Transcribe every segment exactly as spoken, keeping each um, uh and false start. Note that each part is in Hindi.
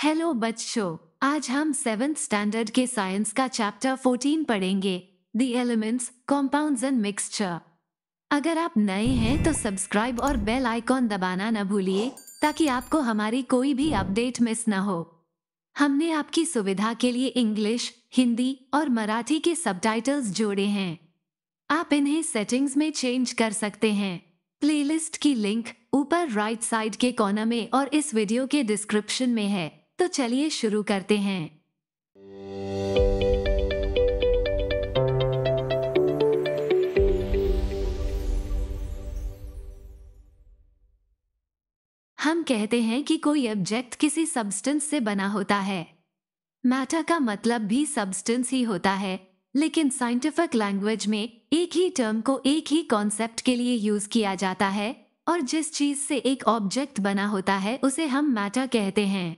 हेलो बच्चों, आज हम सेवेंथ स्टैंडर्ड के साइंस का चैप्टर फोर्टीन पढ़ेंगे, the elements, compounds and mixture. अगर आप नए हैं तो सब्सक्राइब और बेल आइकॉन दबाना न भूलिए ताकि आपको हमारी कोई भी अपडेट मिस न हो। हमने आपकी सुविधा के लिए इंग्लिश, हिंदी और मराठी के सबटाइटल्स जोड़े हैं। आप इन्हें सेटिंग्स में चेंज कर सकते हैं। प्लेलिस्ट की लिंक ऊपर राइट साइड के कॉर्नर में और इस वीडियो के डिस्क्रिप्शन में है। तो चलिए शुरू करते हैं। हम कहते हैं कि कोई ऑब्जेक्ट किसी सब्सटेंस से बना होता है। मैटर का मतलब भी सब्सटेंस ही होता है, लेकिन साइंटिफिक लैंग्वेज में एक ही टर्म को एक ही कॉन्सेप्ट के लिए यूज किया जाता है और जिस चीज से एक ऑब्जेक्ट बना होता है उसे हम मैटर कहते हैं।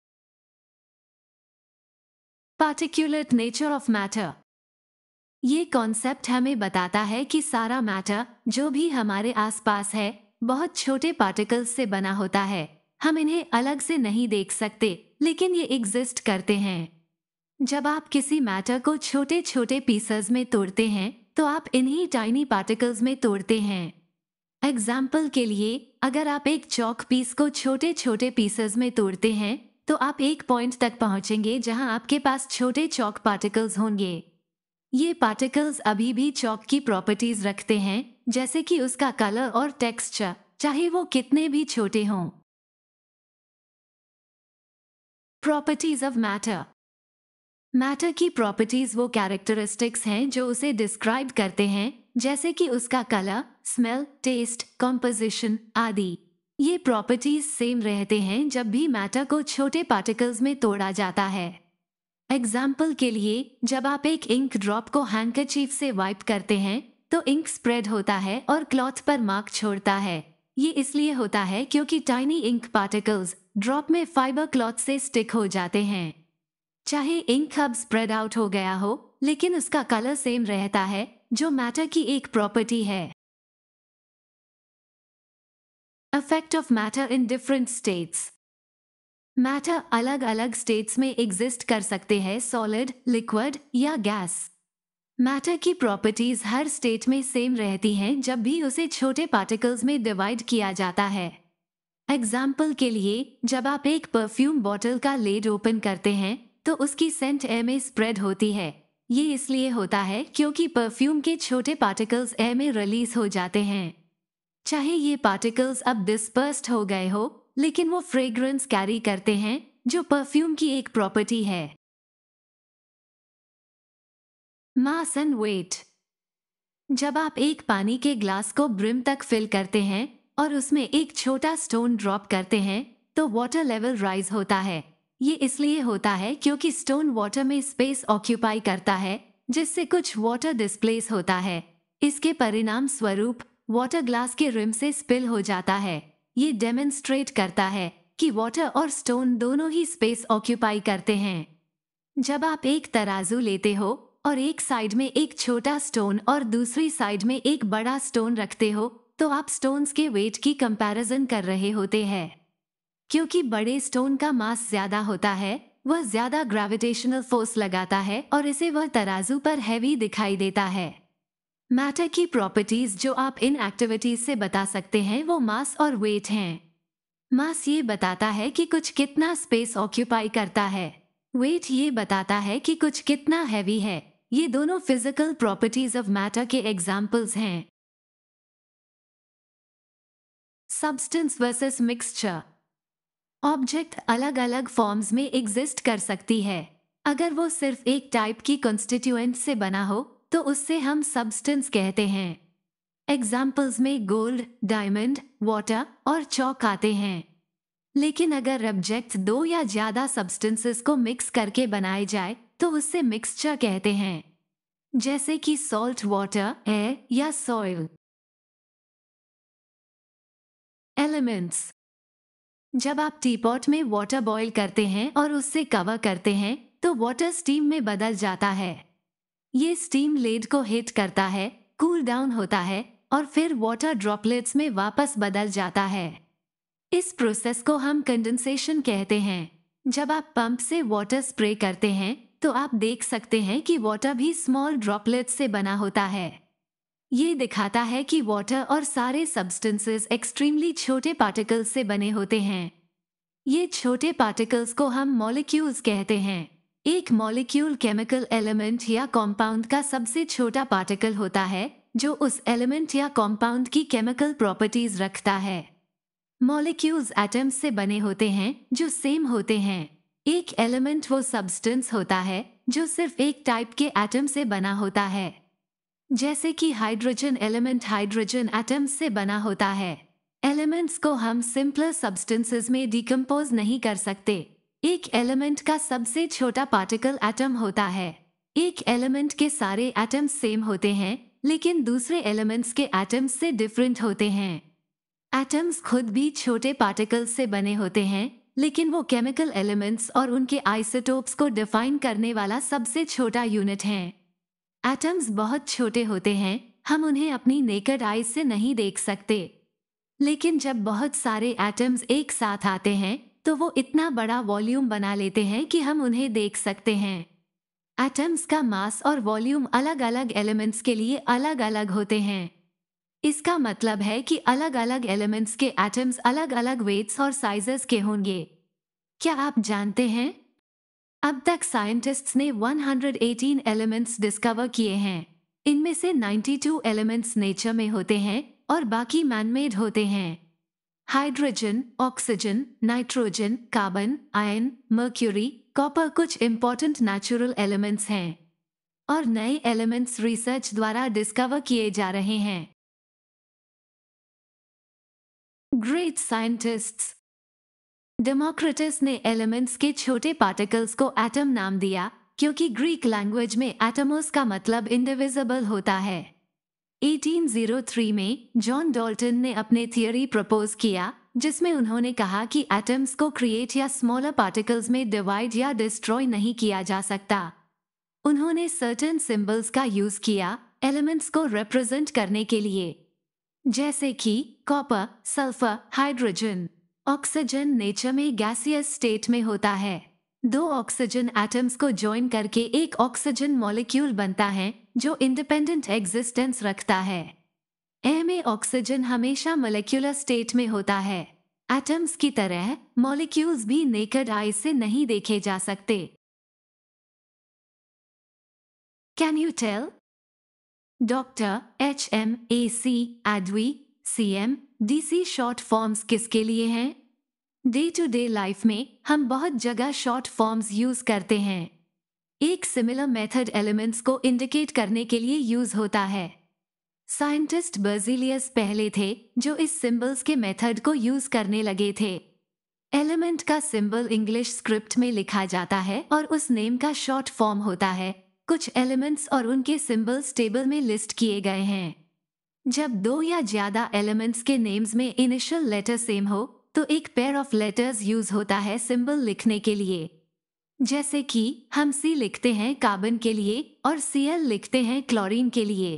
Particulate nature of matter. ये कॉन्सेप्ट हमें बताता है कि सारा मैटर जो भी हमारे आसपास है बहुत छोटे पार्टिकल्स से बना होता है। हम इन्हें अलग से नहीं देख सकते, लेकिन ये एग्जिस्ट करते हैं। जब आप किसी मैटर को छोटे छोटे पीसेस में तोड़ते हैं तो आप इन्हीं टाइनी पार्टिकल्स में तोड़ते हैं। एग्जाम्पल के लिए, अगर आप एक चॉक पीस को छोटे छोटे पीसेस में तोड़ते हैं तो आप एक पॉइंट तक पहुंचेंगे जहां आपके पास छोटे चॉक पार्टिकल्स होंगे। ये पार्टिकल्स अभी भी चॉक की प्रॉपर्टीज रखते हैं, जैसे कि उसका कलर और टेक्सचर, चाहे वो कितने भी छोटे हों। Properties of matter. मैटर की प्रॉपर्टीज वो कैरेक्टरिस्टिक्स हैं जो उसे डिस्क्राइब करते हैं, जैसे कि उसका कलर, स्मेल, टेस्ट, कॉम्पोजिशन आदि। ये प्रॉपर्टीज सेम रहते हैं जब भी मैटर को छोटे पार्टिकल्स में तोड़ा जाता है। एग्जाम्पल के लिए, जब आप एक इंक ड्रॉप को हैंकरचीफ से वाइप करते हैं तो इंक स्प्रेड होता है और क्लॉथ पर मार्क छोड़ता है। ये इसलिए होता है क्योंकि टाइनी इंक पार्टिकल्स ड्रॉप में फाइबर क्लॉथ से स्टिक हो जाते हैं। चाहे इंक अब स्प्रेड आउट हो गया हो, लेकिन उसका कलर सेम रहता है, जो मैटर की एक प्रॉपर्टी है। Effect of matter in different states. Matter अलग अलग स्टेट्स में एग्जिस्ट कर सकते हैं, सॉलिड, लिक्विड या गैस। मैटर की प्रॉपर्टीज हर स्टेट में सेम रहती हैं जब भी उसे छोटे पार्टिकल्स में डिवाइड किया जाता है। एग्जाम्पल के लिए, जब आप एक परफ्यूम बॉटल का लेड ओपन करते हैं तो उसकी सेंट एयर में स्प्रेड होती है। ये इसलिए होता है क्योंकि परफ्यूम के छोटे पार्टिकल्स एयर में रिलीज हो जाते हैं। चाहे ये पार्टिकल्स अब डिस्पर्स्ड हो गए हो, लेकिन वो फ्रेग्रेंस कैरी करते हैं, जो परफ्यूम की एक प्रॉपर्टी है। Mass and weight. जब आप एक पानी के ग्लास को ब्रिम तक फिल करते हैं और उसमें एक छोटा स्टोन ड्रॉप करते हैं तो वाटर लेवल राइज होता है। ये इसलिए होता है क्योंकि स्टोन वाटर में स्पेस ऑक्यूपाई करता है, जिससे कुछ वाटर डिस्प्लेस होता है। इसके परिणाम स्वरूप वाटर ग्लास के रिम से स्पिल हो जाता है। ये डेमोन्स्ट्रेट करता है कि वाटर और स्टोन दोनों ही स्पेस ऑक्यूपाई करते हैं। जब आप एक तराजू लेते हो और एक साइड में एक छोटा स्टोन और दूसरी साइड में एक बड़ा स्टोन रखते हो तो आप स्टोन्स के वेट की कंपैरिजन कर रहे होते हैं। क्योंकि बड़े स्टोन का मास ज्यादा होता है, वह ज्यादा ग्रेविटेशनल फोर्स लगाता है और इसे वह तराजू पर हैवी दिखाई देता है। मैटर की प्रॉपर्टीज जो आप इन एक्टिविटीज से बता सकते हैं वो मास और वेट हैं। मास ये बताता है कि कुछ कितना स्पेस ऑक्यूपाई करता है। वेट ये बताता है कि कुछ कितना हैवी है। ये दोनों फिजिकल प्रॉपर्टीज ऑफ मैटर के एग्जाम्पल्स हैं। Substance versus mixture. ऑब्जेक्ट अलग अलग फॉर्म्स में एग्जिस्ट कर सकती है। अगर वो सिर्फ एक टाइप की कॉन्स्टिट्यूएंट से बना हो तो उससे हम सब्सटेंस कहते हैं। एग्जाम्पल्स में गोल्ड, डायमंड, वाटर और चॉक आते हैं। लेकिन अगर ऑब्जेक्ट दो या ज्यादा सब्सटेंसेस को मिक्स करके बनाए जाए तो उससे मिक्सचर कहते हैं, जैसे कि सॉल्ट वाटर, एयर या सॉइल। एलिमेंट्स। जब आप टीपॉट में वाटर बॉईल करते हैं और उससे कवर करते हैं तो वाटर स्टीम में बदल जाता है। ये स्टीम लेड को हिट करता है, कूल डाउन होता है और फिर वाटर ड्रॉपलेट्स में वापस बदल जाता है। इस प्रोसेस को हम कंडेंसेशन कहते हैं। जब आप पंप से वाटर स्प्रे करते हैं तो आप देख सकते हैं कि वाटर भी स्मॉल ड्रॉपलेट्स से बना होता है। ये दिखाता है कि वाटर और सारे सब्सटेंसेस एक्सट्रीमली छोटे पार्टिकल्स से बने होते हैं। ये छोटे पार्टिकल्स को हम मॉलिक्यूल्स कहते हैं। एक मॉलिक्यूल केमिकल एलिमेंट या कॉम्पाउंड का सबसे छोटा पार्टिकल होता है जो उस एलिमेंट या कॉम्पाउंड की केमिकल प्रॉपर्टीज रखता है। मॉलिक्यूल्स एटम्स से बने होते हैं जो सेम होते हैं। एक एलिमेंट वो सब्सटेंस होता है जो सिर्फ एक टाइप के एटम से बना होता है। जैसे कि हाइड्रोजन एलिमेंट हाइड्रोजन एटम्स से बना होता है। एलिमेंट्स को हम सिंपलर सब्सटेंसेस में डिकम्पोज नहीं कर सकते। एक एलिमेंट का सबसे छोटा पार्टिकल एटम होता है। एक एलिमेंट के सारे एटम्स सेम होते हैं लेकिन दूसरे एलिमेंट्स के एटम्स से डिफरेंट होते हैं। एटम्स खुद भी छोटे पार्टिकल्स से बने होते हैं लेकिन वो केमिकल एलिमेंट्स और उनके आइसोटोप्स को डिफाइन करने वाला सबसे छोटा यूनिट हैं। एटम्स बहुत छोटे होते हैं, हम उन्हें अपनी नेकेड आईज से नहीं देख सकते। लेकिन जब बहुत सारे एटम्स एक साथ आते हैं तो वो इतना बड़ा वॉल्यूम बना लेते हैं कि हम उन्हें देख सकते हैं। एटम्स का मास और वॉल्यूम अलग अलग एलिमेंट्स के लिए अलग अलग होते हैं। इसका मतलब है कि अलग अलग एलिमेंट्स के एटम्स अलग अलग वेट्स और साइजेस के होंगे। क्या आप जानते हैं? अब तक साइंटिस्ट्स ने एक सौ अठारह एलिमेंट्स डिस्कवर किए हैं। इनमें से बानवे एलिमेंट्स नेचर में होते हैं और बाकी मैनमेड होते हैं। Hydrogen, oxygen, nitrogen, carbon, iron, mercury, copper कुछ इंपॉर्टेंट नेचुरल एलिमेंट्स हैं और नए एलिमेंट्स रिसर्च द्वारा डिस्कवर किए जा रहे हैं। Great scientists. डेमोक्रिटस ने एलिमेंट्स के छोटे पार्टिकल्स को एटम नाम दिया क्योंकि ग्रीक लैंग्वेज में एटमोस का मतलब इंडिविजिबल होता है। अठारह सौ तीन में जॉन डाल्टन ने अपने थियरी प्रपोज किया जिसमें उन्होंने कहा कि एटम्स को क्रिएट या स्मॉलर पार्टिकल्स में डिवाइड या डिस्ट्रॉय नहीं किया जा सकता। उन्होंने सर्टेन सिंबल्स का यूज किया एलिमेंट्स को रिप्रेजेंट करने के लिए, जैसे कि copper, sulphur, hydrogen. Oxygen nature में गैसियस स्टेट में होता है। दो ऑक्सीजन एटम्स को ज्वाइन करके एक ऑक्सीजन मॉलिक्यूल बनता है जो इंडिपेंडेंट एग्जिस्टेंस रखता है। एयर में ऑक्सीजन हमेशा मॉलिक्यूलर स्टेट में होता है। एटम्स की तरह मॉलिक्यूल्स भी नेकेड आई से नहीं देखे जा सकते। Can you tell? Doctor, H M A C, advt, C M, D C short forms किसके लिए हैं? डे टू डे लाइफ में हम बहुत जगह शॉर्ट फॉर्म्स यूज करते हैं। एक सिमिलर मेथड एलिमेंट्स को इंडिकेट करने के लिए यूज होता है। साइंटिस्ट बर्जिलियस पहले थे जो इस सिंबल्स के मेथड को यूज करने लगे थे। एलिमेंट का सिंबल इंग्लिश स्क्रिप्ट में लिखा जाता है और उस नेम का शॉर्ट फॉर्म होता है। कुछ एलिमेंट्स और उनके सिंबल्स टेबल में लिस्ट किए गए हैं। जब दो या ज्यादा एलिमेंट्स के नेम्स में इनिशियल लेटर सेम हो तो एक पेयर ऑफ लेटर्स यूज होता है सिंबल लिखने के लिए। जैसे कि हम सी लिखते हैं कार्बन के लिए और सी एल लिखते हैं क्लोरीन के लिए।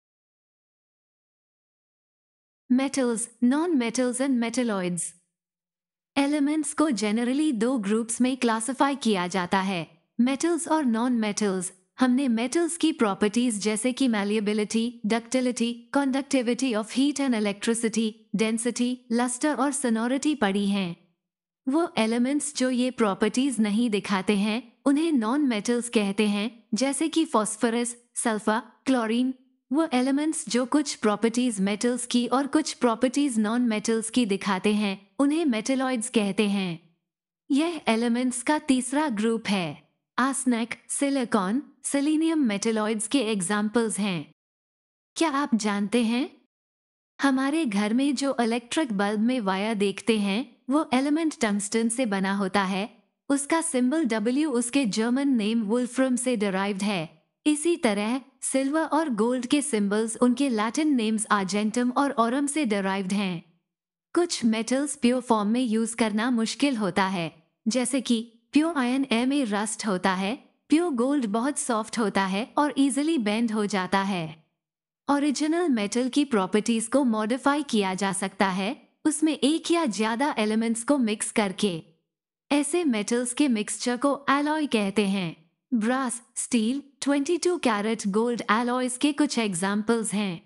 Metals, non metals and metalloids. Elements को जनरली दो ग्रुप्स में क्लासिफाई किया जाता है, मेटल्स और नॉन मेटल्स। हमने मेटल्स की प्रॉपर्टीज जैसे कि malleability, ductility, conductivity of heat and electricity, density, lustre और सोनोरिटी पढ़ी हैं। वो एलिमेंट्स जो ये प्रॉपर्टीज नहीं दिखाते हैं उन्हें नॉन मेटल्स कहते हैं, जैसे कि फॉस्फोरस, सल्फर, क्लोरीन। वो एलिमेंट्स जो कुछ प्रॉपर्टीज मेटल्स की और कुछ प्रॉपर्टीज नॉन मेटल्स की दिखाते हैं उन्हें मेटलॉइड्स कहते हैं। यह एलिमेंट्स का तीसरा ग्रुप है। आर्सेनिक, सिलिकॉन, सेलेनियम मेटलॉइड्स के एग्जाम्पल्स हैं। क्या आप जानते हैं हमारे घर में जो इलेक्ट्रिक बल्ब में वायर देखते हैं वो एलिमेंट टंगस्टन से बना होता है। उसका सिंबल डब्ल्यू उसके जर्मन नेम वुल्फ्रम से डिराइव्ड है। इसी तरह सिल्वर और गोल्ड के सिंबल्स उनके लैटिन नेम्स आर्जेंटम और ऑरम से डिराइव्ड हैं। कुछ मेटल्स प्योर फॉर्म में यूज करना मुश्किल होता है, जैसे कि प्योर आयरन एयर में रस्ट होता है, प्योर गोल्ड बहुत सॉफ्ट होता है और इजीली बेंड हो जाता है। ओरिजिनल मेटल की प्रॉपर्टीज को मॉडिफाई किया जा सकता है, उसमें एक या ज्यादा एलिमेंट्स को मिक्स करके। ऐसे मेटल्स के मिक्सचर को एलॉय कहते हैं। ब्रास, स्टील, बाईस कैरेट गोल्ड एलॉयज के कुछ एग्जाम्पल्स हैं।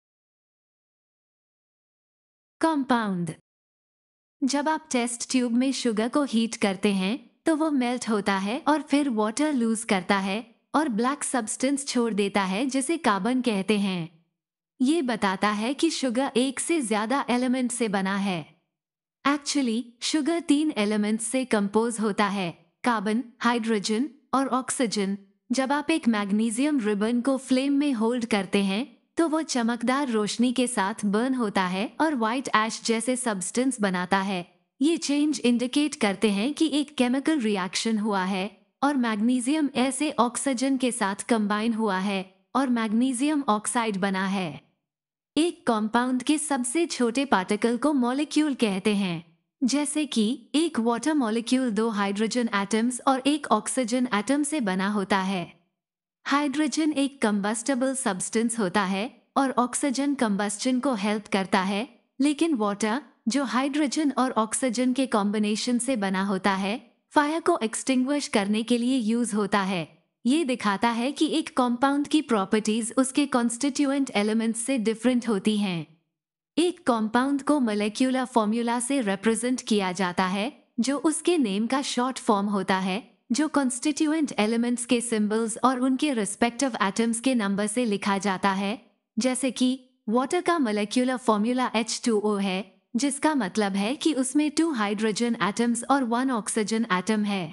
कंपाउंड। जब आप टेस्ट ट्यूब में शुगर को हीट करते हैं तो वो मेल्ट होता है और फिर वाटर लूज करता है और ब्लैक सब्सटेंस छोड़ देता है जिसे कार्बन कहते हैं। ये बताता है कि शुगर एक से ज्यादा एलिमेंट से बना है। एक्चुअली शुगर तीन एलिमेंट्स से कंपोज होता है, कार्बन, हाइड्रोजन और ऑक्सीजन। जब आप एक मैग्नीशियम रिबन को फ्लेम में होल्ड करते हैं तो वो चमकदार रोशनी के साथ बर्न होता है और व्हाइट ऐश जैसे सब्सटेंस बनाता है। ये चेंज इंडिकेट करते हैं कि एक केमिकल रिएक्शन हुआ है और मैग्नीशियम ऐसे ऑक्सीजन के साथ कंबाइन हुआ है और मैग्नीशियम ऑक्साइड बना है। एक कंपाउंड के सबसे छोटे पार्टिकल को मॉलिक्यूल कहते हैं, जैसे कि एक वाटर मॉलिक्यूल दो हाइड्रोजन एटम्स और एक ऑक्सीजन एटम से बना होता है। हाइड्रोजन एक कंबस्टेबल सब्सटेंस होता है और ऑक्सीजन कंबस्शन को हेल्प करता है, लेकिन वाटर, जो हाइड्रोजन और ऑक्सीजन के कॉम्बिनेशन से बना होता है, फायर को एक्सटिंग्विश करने के लिए यूज होता है। ये दिखाता है कि एक कंपाउंड की प्रॉपर्टीज उसके कॉन्स्टिट्यूएंट एलिमेंट्स से डिफरेंट होती हैं। एक कंपाउंड को मॉलिक्यूलर फॉर्मूला से रिप्रेजेंट किया जाता है, जो उसके नेम का शॉर्ट फॉर्म होता है, जो कॉन्स्टिट्यूएंट एलिमेंट्स के सिंबल्स और उनके रिस्पेक्टिव एटम्स के नंबर से लिखा जाता है। जैसे कि वाटर का molecular formula H two O है, जिसका मतलब है कि उसमें टू हाइड्रोजन एटम्स और वन ऑक्सीजन एटम है।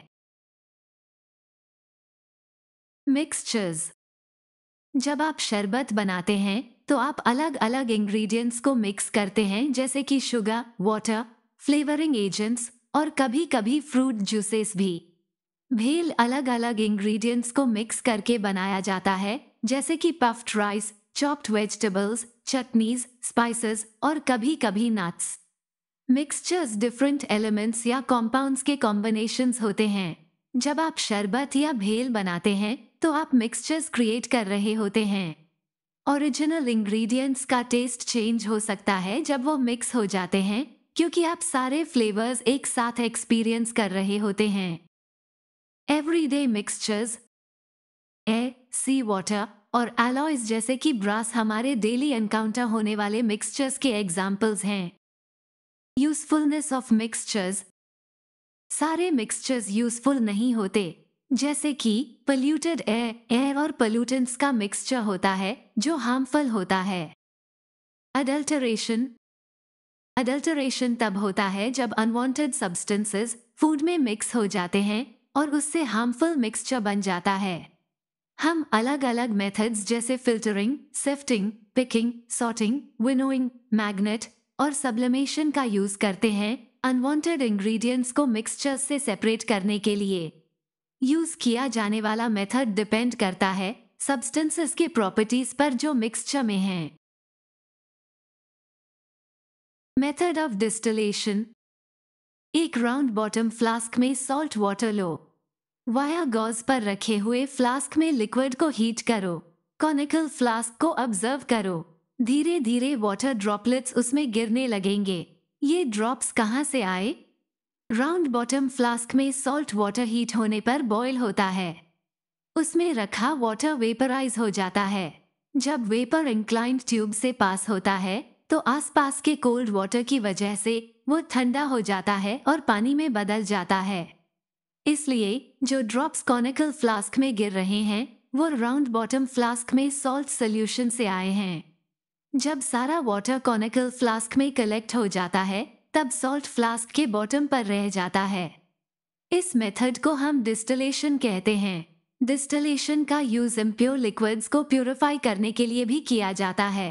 मिक्सचर्स। जब आप शरबत बनाते हैं तो आप अलग अलग इंग्रेडिएंट्स को मिक्स करते हैं, जैसे कि शुगर, वाटर, फ्लेवरिंग एजेंट्स और कभी कभी फ्रूट जूसेस भी। भेल अलग अलग इंग्रेडिएंट्स को मिक्स करके बनाया जाता है, जैसे कि puffed rice, chopped vegetables, chutneys, spices और कभी कभी नट्स। मिक्सचर्स डिफरेंट एलिमेंट्स या कॉम्पाउंड्स के कॉम्बिनेशंस होते हैं। जब आप शरबत या भेल बनाते हैं तो आप मिक्सचर्स क्रिएट कर रहे होते हैं। ओरिजिनल इंग्रेडिएंट्स का टेस्ट चेंज हो सकता है जब वो मिक्स हो जाते हैं, क्योंकि आप सारे फ्लेवर्स एक साथ एक्सपीरियंस कर रहे होते हैं। Everyday mixtures, air, sea water और एलॉयज जैसे कि ब्रास हमारे डेली एनकाउंटर होने वाले मिक्सचर्स के एग्जाम्पल्स हैं। Usefulness of mixtures. सारे मिक्सचर्स यूजफुल नहीं होते, जैसे कि पोल्यूटेड एयर एयर और पोल्यूटेंट्स का मिक्सचर होता है जो हार्मफुल होता है। अडल्टरेशन। अडल्टरेशन तब होता है जब अनवांटेड सब्सटेंसेस फूड में मिक्स हो जाते हैं और उससे हार्मफुल मिक्सचर बन जाता है। हम अलग अलग मेथड्स जैसे filtering, sifting, picking, sorting, winnowing, magnet और सब्लिमेशन का यूज करते हैं अनवांटेड इंग्रेडिएंट्स को मिक्सचर से सेपरेट करने के लिए। यूज किया जाने वाला मेथड डिपेंड करता है सब्सटेंसेस के प्रॉपर्टीज पर जो मिक्सचर में हैं। Method of distillation. एक राउंड बॉटम फ्लास्क में सॉल्ट वाटर लो। वाया गॉज पर रखे हुए फ्लास्क में लिक्विड को हीट करो। कॉनिकल फ्लास्क को ऑब्जर्व करो। धीरे धीरे वाटर ड्रॉपलेट्स उसमें गिरने लगेंगे। ये ड्रॉप्स कहाँ से आए? राउंड बॉटम फ्लास्क में सॉल्ट वाटर हीट होने पर बॉयल होता है। उसमें रखा वाटर वेपराइज हो जाता है। जब वेपर इंक्लाइंड ट्यूब से पास होता है तो आसपास के कोल्ड वाटर की वजह से वो ठंडा हो जाता है और पानी में बदल जाता है। इसलिए जो ड्रॉप्स कॉनिकल फ्लास्क में गिर रहे हैं वो राउंड बॉटम फ्लास्क में सॉल्ट सोल्यूशन से आए हैं। जब सारा वाटर कॉनिकल फ्लास्क में कलेक्ट हो जाता है तब सॉल्ट फ्लास्क के बॉटम पर रह जाता है। इस मेथड को हम डिस्टिलेशन कहते हैं। डिस्टिलेशन का यूज इम्प्योर लिक्विड्स को प्यूरिफाई करने के लिए भी किया जाता है।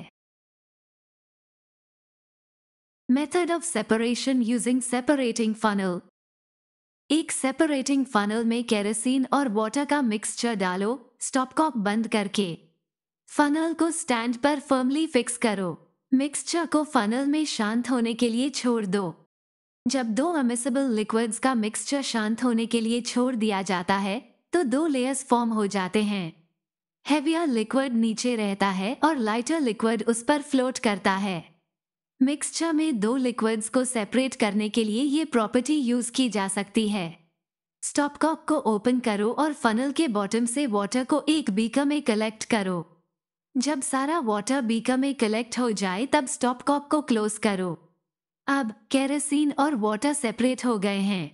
Method of separation using separating funnel. एक सेपरेटिंग फनल में केरोसिन और वाटर का मिक्सचर डालो, स्टॉपकॉक बंद करके। फनल को स्टैंड पर फर्मली फिक्स करो। मिक्सचर को फनल में शांत होने के लिए छोड़ दो। जब दो एमिसिबल लिक्विड्स का मिक्सचर शांत होने के लिए छोड़ दिया जाता है तो दो लेयर्स फॉर्म हो जाते हैं। हेवियर लिक्विड नीचे रहता है और लाइटर लिक्विड उस पर फ्लोट करता है। मिक्सचर में दो लिक्विड्स को सेपरेट करने के लिए ये प्रॉपर्टी यूज की जा सकती है। स्टॉपकॉक को ओपन करो और फनल के बॉटम से वाटर को एक बीकर में कलेक्ट करो। जब सारा वाटर बीकर में कलेक्ट हो जाए तब स्टॉपकॉक को क्लोज करो। अब केरोसिन और वाटर सेपरेट हो गए हैं।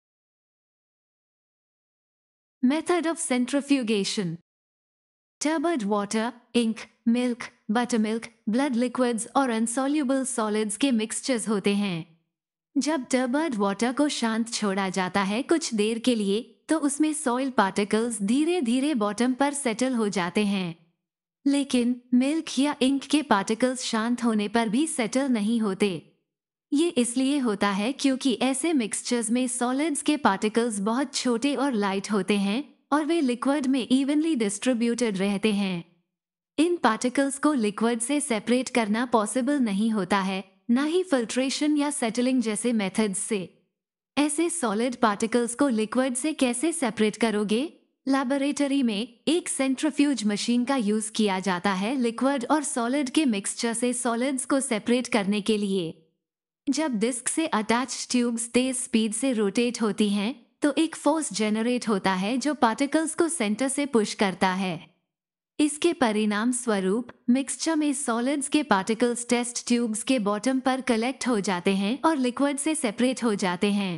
Method of centrifugation. Turbid water, ink, milk, buttermilk, blood liquids और अनसॉल्युबल सॉलिड्स के मिक्सचर्स होते हैं। जब टर्बड वाटर को शांत छोड़ा जाता है कुछ देर के लिए, तो उसमें सॉइल पार्टिकल्स धीरे धीरे बॉटम पर सेटल हो जाते हैं। लेकिन मिल्क या इंक के पार्टिकल्स शांत होने पर भी सेटल नहीं होते। ये इसलिए होता है क्योंकि ऐसे मिक्सचर्स में सॉलिड्स के पार्टिकल्स बहुत छोटे और लाइट होते हैं और वे लिक्विड में इवनली डिस्ट्रीब्यूटेड रहते हैं। इन पार्टिकल्स को लिक्विड से सेपरेट करना पॉसिबल नहीं होता है, ना ही फिल्ट्रेशन या सेटलिंग जैसे मेथड्स से। ऐसे सॉलिड पार्टिकल्स को लिक्विड से कैसे सेपरेट करोगे? लैबोरेटरी में एक सेंट्रिफ्यूज मशीन का यूज किया जाता है लिक्विड और सॉलिड के मिक्सचर से सॉलिड्स को सेपरेट करने के लिए। जब डिस्क से अटैच्ड ट्यूब्स तेज स्पीड से रोटेट होती हैं, तो एक फोर्स जनरेट होता है जो पार्टिकल्स को सेंटर से पुश करता है। इसके परिणाम स्वरूप मिक्सचर में सॉलिड्स के पार्टिकल्स टेस्ट ट्यूब्स के बॉटम पर कलेक्ट हो जाते हैं और लिक्विड से सेपरेट हो जाते हैं।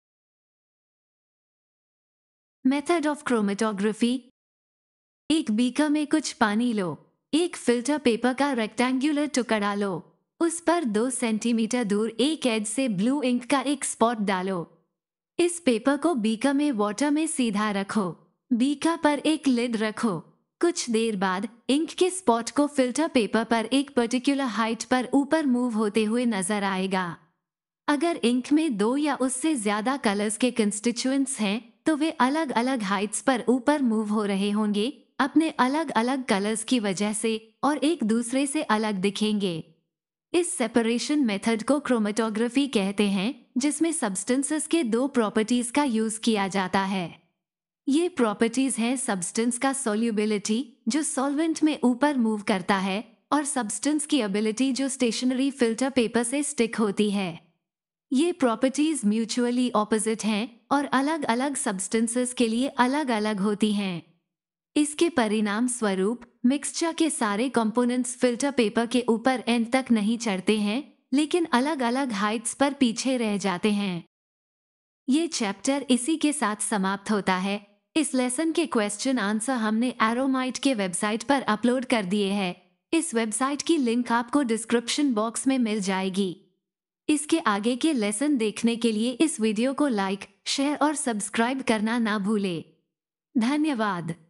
Method of chromatography. एक बीकर में कुछ पानी लो, एक फिल्टर पेपर का रेक्टेंगुलर टुकड़ा लो, उस पर दो सेंटीमीटर दूर एक एज से ब्लू इंक का एक स्पॉट डालो। इस पेपर को बीकर में वाटर में सीधा रखो। बीकर पर एक लिड रखो। कुछ देर बाद इंक के स्पॉट को फिल्टर पेपर पर एक पर्टिकुलर हाइट पर ऊपर मूव होते हुए नजर आएगा। अगर इंक में दो या उससे ज्यादा कलर्स के कंस्टिट्यूएंट्स हैं, तो वे अलग अलग हाइट्स पर ऊपर मूव हो रहे होंगे अपने अलग अलग कलर्स की वजह से और एक दूसरे से अलग दिखेंगे। इस सेपरेशन मेथड को क्रोमेटोग्राफी कहते हैं, जिसमें सब्सटेंसेस के दो प्रॉपर्टीज का यूज किया जाता है। ये प्रॉपर्टीज हैं सब्सटेंस का सॉल्युबिलिटी, जो सॉल्वेंट में ऊपर मूव करता है, और सब्सटेंस की एबिलिटी, जो स्टेशनरी फिल्टर पेपर से स्टिक होती है। ये प्रॉपर्टीज म्यूचुअली ऑपोजिट हैं और अलग अलग सब्सटेंसेस के लिए अलग अलग होती हैं। इसके परिणाम स्वरूप मिक्सचर के सारे कंपोनेंट्स फिल्टर पेपर के ऊपर एंड तक नहीं चढ़ते हैं, लेकिन अलग अलग हाइट्स पर पीछे रह जाते हैं। ये चैप्टर इसी के साथ समाप्त होता है। इस लेसन के क्वेश्चन आंसर हमने एरोमाइट के वेबसाइट पर अपलोड कर दिए हैं। इस वेबसाइट की लिंक आपको डिस्क्रिप्शन बॉक्स में मिल जाएगी। इसके आगे के लेसन देखने के लिए इस वीडियो को लाइक, शेयर और सब्सक्राइब करना ना भूलें। धन्यवाद।